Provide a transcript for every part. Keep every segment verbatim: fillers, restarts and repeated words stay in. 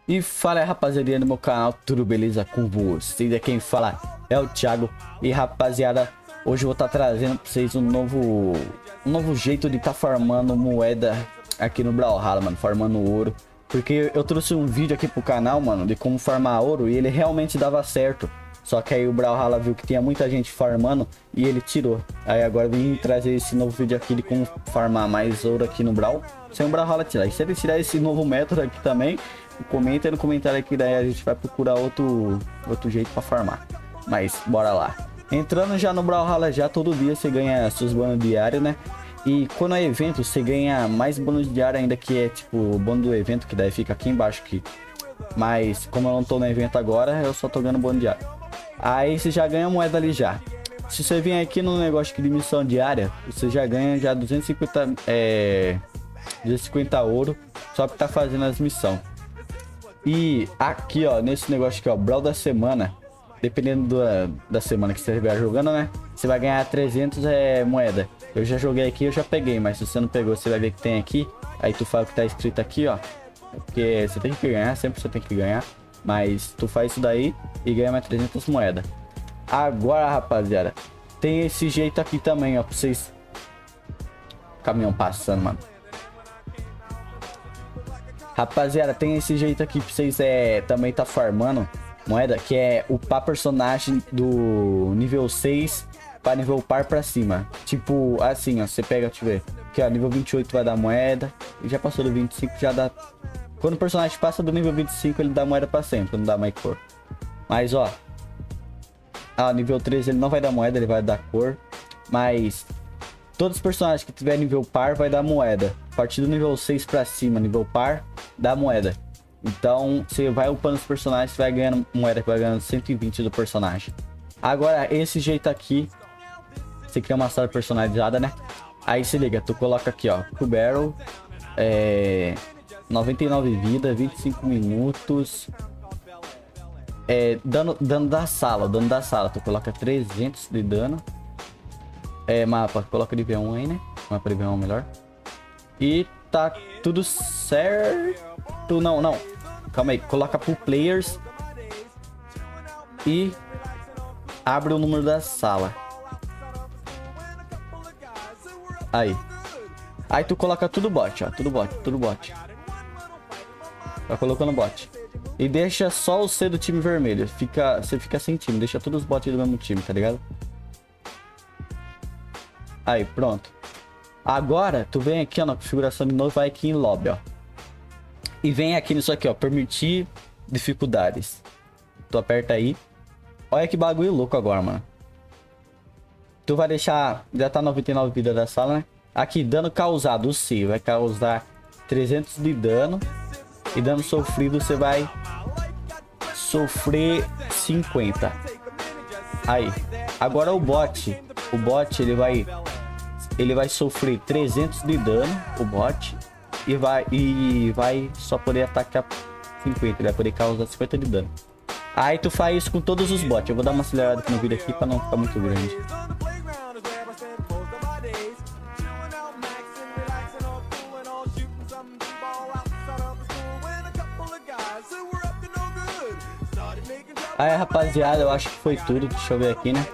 E fala aí, rapaziada do meu canal, tudo beleza com vocês? Aqui quem fala é o Thiago. E rapaziada, hoje eu vou estar tá trazendo pra vocês um novo um novo jeito de estar tá farmando moeda aqui no Brawlhalla, mano, farmando ouro. Porque eu trouxe um vídeo aqui pro canal, mano, de como farmar ouro e ele realmente dava certo. Só que aí o Brawlhalla viu que tinha muita gente farmando e ele tirou. Aí agora eu vim trazer esse novo vídeo aqui de como farmar mais ouro aqui no Brawl sem o Brawlhalla tirar. E se ele tirar esse novo método aqui também, comenta no comentário aqui, daí a gente vai procurar outro, outro jeito pra farmar. Mas bora lá. Entrando já no Brawlhalla, já todo dia você ganha seus bônus diários, né? E quando é evento, você ganha mais bônus diário ainda, que é tipo o bônus do evento, que daí fica aqui embaixo aqui. Mas como eu não tô no evento agora, eu só tô ganhando bônus diário. Aí você já ganha moeda ali já. Se você vir aqui no negócio de missão diária, você já ganha já duzentos e cinquenta, é, duzentos e cinquenta ouro só pra tá fazendo as missões. E aqui, ó, nesse negócio aqui, ó, Brawl da semana, dependendo da, da semana que você estiver jogando, né? Você vai ganhar trezentos é, moeda. Eu já joguei aqui, eu já peguei, mas se você não pegou, você vai ver que tem aqui. Aí tu fala o que tá escrito aqui, ó. Porque você tem que ganhar, sempre você tem que ganhar. Mas tu faz isso daí e ganha mais trezentas moedas. Agora, rapaziada, tem esse jeito aqui também, ó, pra vocês... Caminhão passando, mano. Rapaziada, tem esse jeito aqui pra vocês é, também tá farmando moeda, que é upar personagem do nível seis para nível par pra cima. Tipo, assim, ó, você pega, deixa eu ver. Aqui, ó, nível vinte e oito vai dar moeda. E já passou do vinte e cinco, já dá... Quando o personagem passa do nível vinte e cinco, ele dá moeda pra sempre, não dá mais cor. Mas, ó... Ah, nível treze ele não vai dar moeda, ele vai dar cor. Mas... Todos os personagens que tiver nível par vai dar moeda. A partir do nível seis pra cima, nível par, dá moeda. Então, você vai upando os personagens, você vai ganhando moeda, vai ganhando cento e vinte do personagem. Agora, esse jeito aqui, você cria uma sala personalizada, né? Aí se liga, tu coloca aqui, ó, Q Barrel, é, noventa e nove vida, vinte e cinco minutos, é, dano, dano da sala, dano da sala, tu coloca trezentos de dano. É, mapa, coloca de V um aí, né? Mapa de V um melhor. E tá tudo certo. Não, não. Calma aí. Coloca pro players. E abre o número da sala. Aí. Aí tu coloca tudo bot, ó. Tudo bot, tudo bot. Tá colocando bot. E deixa só o C do time vermelho. Fica, você fica sem time. Deixa todos os bots do mesmo time, tá ligado? Aí, pronto. Agora, tu vem aqui, ó, na configuração de novo, vai aqui em lobby, ó. E vem aqui nisso aqui, ó, permitir dificuldades. Tu aperta aí. Olha que bagulho louco agora, mano. Tu vai deixar, já tá noventa e nove vida da sala, né? Aqui, dano causado, o C vai causar trezentos de dano. E dano sofrido, você vai sofrer cinquenta. Aí. Agora o bot. O bot, ele vai... Ele vai sofrer trezentos de dano, o bot, e vai, e vai só poder atacar cinquenta, ele vai poder causar cinquenta de dano. Aí tu faz isso com todos os bots. Eu vou dar uma acelerada aqui no vídeo aqui para não ficar muito grande. Aí, rapaziada, eu acho que foi tudo. Deixa eu ver aqui, né?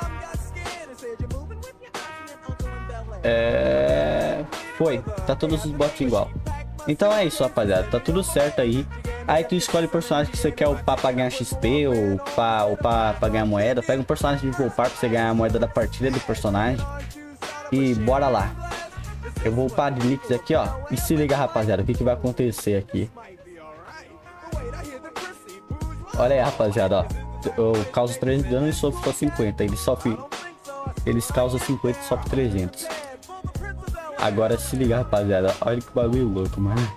É... Foi, tá todos os bots igual. Então é isso, rapaziada, tá tudo certo aí. Aí tu escolhe o personagem que você quer upar pra ganhar X P ou pra upar pra ganhar moeda. Pega um personagem de upar pra você ganhar a moeda da partida do personagem. E bora lá. Eu vou upar de Nix aqui, ó. E se liga, rapaziada, o que que vai acontecer aqui. Olha aí, rapaziada, ó. Eu causo trezentos de dano e sofro só cinquenta. Ele sofre... Eles causam cinquenta e sofre trezentos. Agora se liga, rapaziada. Olha que bagulho louco, mano.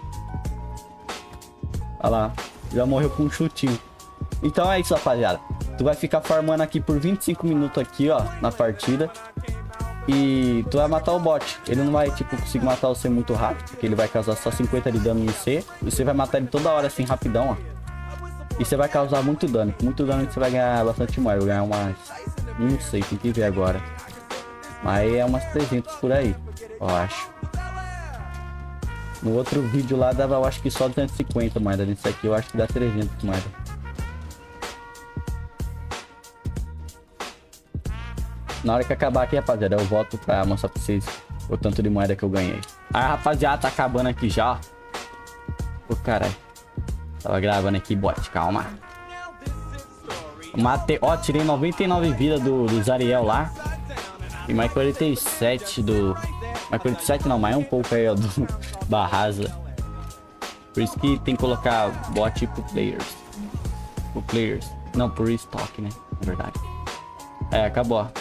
Olha lá. Já morreu com um chutinho. Então é isso, rapaziada. Tu vai ficar farmando aqui por vinte e cinco minutos aqui, ó, na partida. E tu vai matar o bot. Ele não vai, tipo, conseguir matar você muito rápido, porque ele vai causar só cinquenta de dano no C. E você vai matar ele toda hora, assim, rapidão, ó. E você vai causar muito dano. Com muito dano você vai ganhar bastante moeda. Vai ganhar umas... Não sei, tem que ver agora. Mas é umas trezentas por aí, eu acho. No outro vídeo lá dava, eu acho que só duzentos e cinquenta moedas. Nesse aqui eu acho que dá trezentos moedas. Na hora que acabar aqui, rapaziada, eu volto pra mostrar pra vocês o tanto de moeda que eu ganhei. Aí, rapaziada, tá acabando aqui já, ó. Pô, caralho. Tava gravando aqui, bot, calma. Matei, ó, tirei noventa e nove vidas do, do Zariel lá. E mais quarenta e sete do... Mais quarenta e sete não, mais um pouco aí, ó, do Barraza. Por isso que tem que colocar bot pro players. Pro players. Não, por estoque, né? Na verdade. É, acabou, ó.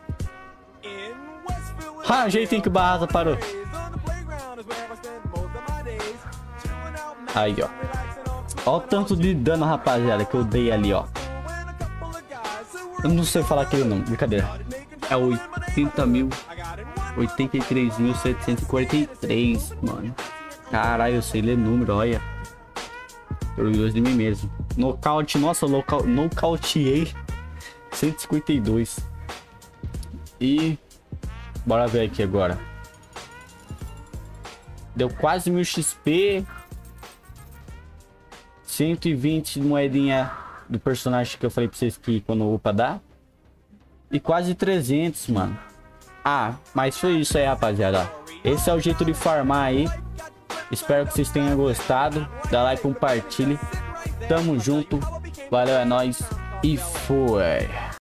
Ah, o jeitinho que o Barraza parou. Aí, ó. Ó o tanto de dano, rapaziada, que eu dei ali, ó. Eu não sei falar aquele não, brincadeira. É oitenta mil. oitenta e três mil setecentos e quarenta e três, mano. Caralho, eu sei ler número, olha. Orgulhoso de mim mesmo. Nocaute, nossa, local, nocauteei cento e cinquenta e dois. E... bora ver aqui agora. Deu quase mil X P. cento e vinte moedinha do personagem que eu falei pra vocês que quando upa dá. E quase trezentos, mano. Ah, mas foi isso aí, rapaziada. Esse é o jeito de farmar aí. Espero que vocês tenham gostado. Dá like, compartilhe. Tamo junto. Valeu, é nóis. E foi.